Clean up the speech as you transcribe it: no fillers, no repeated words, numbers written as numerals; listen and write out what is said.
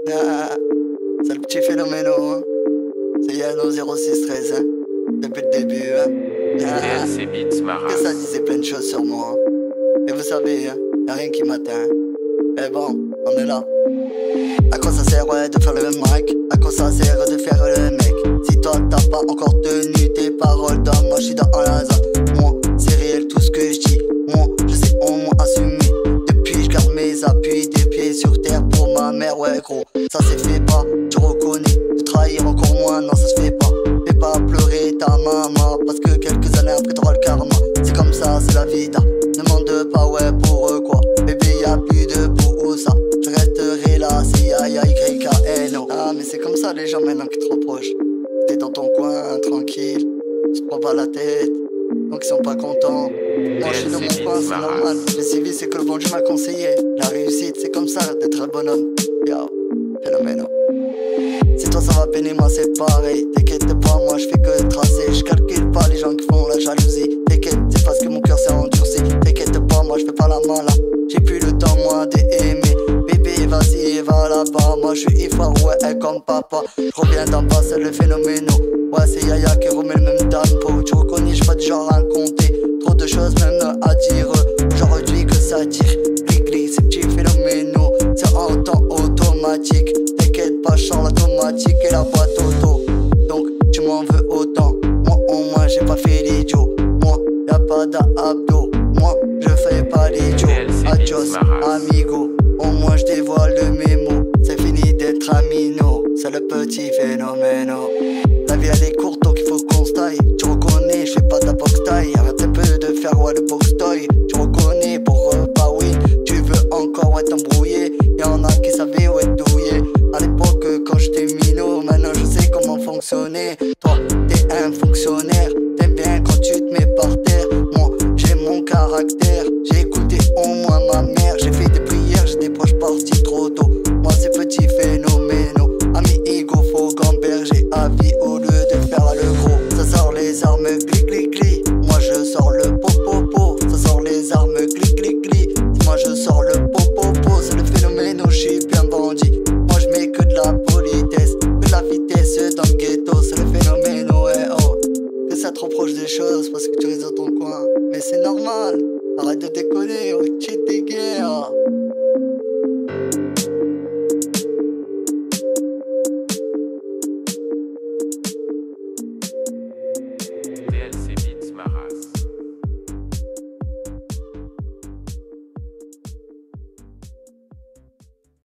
Ah, c'est le petit phénoméno, hein. C'est Yano 0613, hein. Depuis le début, hein. TLC Beats, ma Que ça race. disait plein de choses sur moi, hein. Et vous savez, hein, y'a rien qui m'atteint. Mais bon, on est là. À quoi ça sert, ouais, de faire le mic? À quoi ça sert de faire le mec? Si toi t'as pas encore tenu tes paroles d'homme, moi j'suis dans la zone. Moi, c'est réel tout ce que je dis. Moi, je sais au moins assumer. Depuis, je garde mes appuis, des pieds sur terre pour ma mère, ouais, gros. Ça c'est fait pas, tu reconnais. De trahir encore moins, non, ça se fait pas. Fais pas pleurer ta maman, parce que quelques années après t'auras le karma. C'est comme ça, c'est la vida. Ne demande pas, ouais, pour quoi. Bébé, y'a plus de pour ça. Je resterai là, C-I-Y-K-N-O. Ah, mais c'est comme ça les gens maintenant qui te reprochent. T'es dans ton coin, tranquille, tu te prends pas la tête, donc ils sont pas contents. Moi je suis dans mon coin, c'est normal. Le civil c'est que le bon Dieu m'a conseillé. La réussite c'est comme ça, d'être un bonhomme. Yo, phénoméno. Si toi ça va peiner, moi c'est pareil. T'inquiète pas, moi je fais que tracer. Je calcule pas les gens qui font la jalousie. T'inquiète, c'est parce que mon cœur s'est endurci. T'inquiète pas, moi je fais pas la mala. J'ai plus le temps moi d'aimer. Bébé vas-y va là-bas. Moi je suis ivoire, ouais comme papa. Je reviens d'en bas, c'est le phénoméno. Ouais c'est Yaya qui remet le même tempo. Tu reconnais, je pas du genre à compter. Trop de choses même à dire. Aujourd'hui que ça tire. Clic-clic, ces petits phénoménaux. C'est en temps automatique. T'inquiète pas, je sors l'automatique et la boîte auto. Donc tu m'en veux autant. Moi au moins j'ai pas fait l'idiot. Moi y'a pas d'abdos. Moi je fais pas l'idiot. Adios amigo. Au moins je dévoile mes mots. C'est fini d'être amino. C'est le petit phénoméno. La vie elle est courte donc il faut qu'on se taille. Tu reconnais, je fais pas de la boxe taille. Arrête un peu de faire ouais le box toy. Tu reconnais pour pas oui. Tu veux encore ouais t'embrouiller. Y'en a qui savaient ouais douiller. À l'époque quand j'étais minot, maintenant je sais comment fonctionner. Toi t'es un fonctionnaire. T'aimes bien quand tu te mets par terre. Moi j'ai mon caractère. J'ai écouté au moins ma mère. J'ai fait des prières, j'ai des proches partis trop tôt. Moi c'est petit